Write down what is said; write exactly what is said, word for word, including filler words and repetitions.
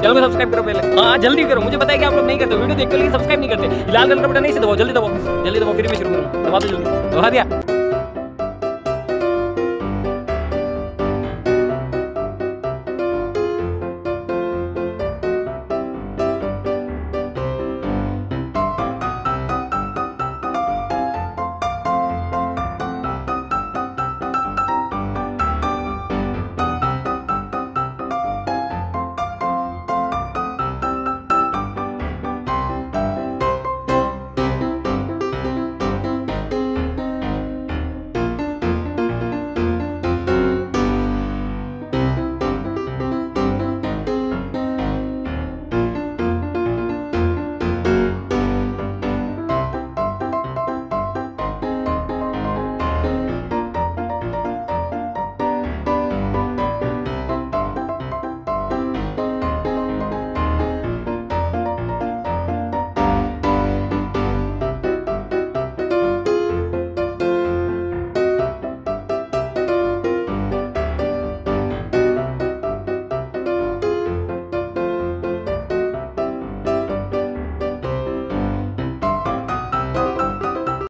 Channel को subscribe करो पहले, हाँ जल्दी करो, मुझे पता है कि आप लोग नहीं करते, वीडियो देखते हो लेकिन सब्सक्राइब नहीं करते। लाल कलर का बटन नहीं से दबाओ, जल्दी दबाओ, जल्दी दबाओ, फिर मैं शुरू करूँ, दबा दो जल्दी, दबा दिया।